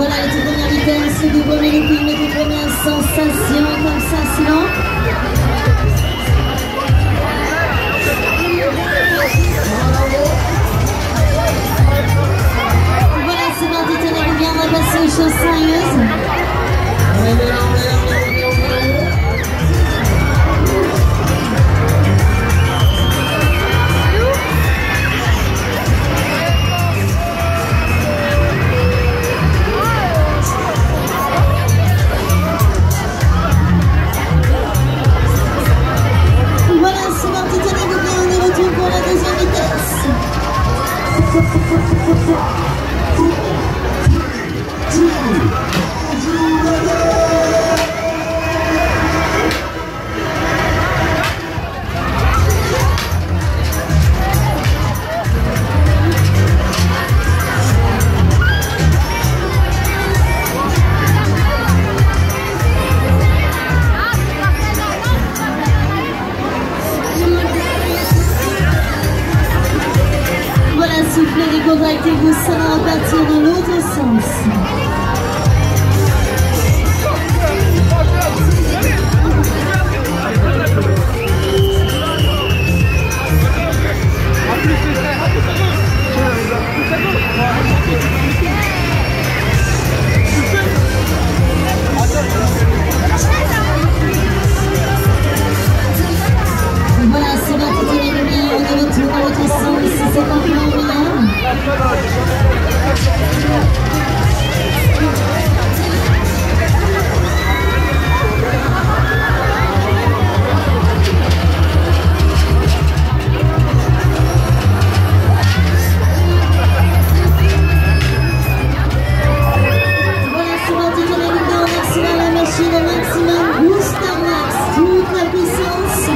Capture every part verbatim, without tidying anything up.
Voilà les toutes premières vitesses du premier looping, les toutes premières sensations comme ça, sinon. Voilà, c'est parti, tenez-vous bien, on va passer aux choses sérieuses. Soufflez, décontractez-vous, ça va repartir dans l'autre sens. Voilà, c'est parti, tenez-vous bien, on est retour dans l'autre sens, c'est parti en bien. Voilà, c'est parti, tenez-vous bien, on accélère la machine au maximum, booster max, toute la puissance.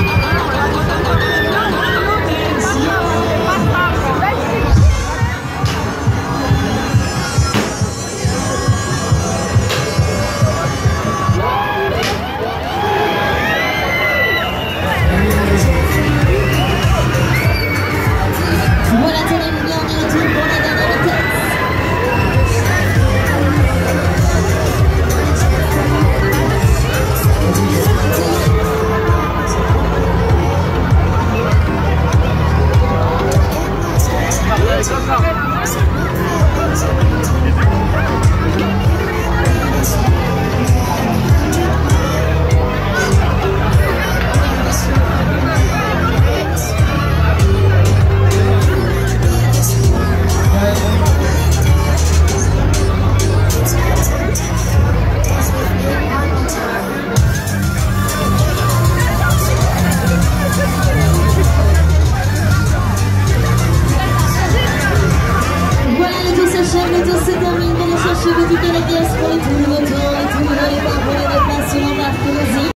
Voilà, tenez-vous bien, on est retour pour la dernière vitesse. Allez, comme ça.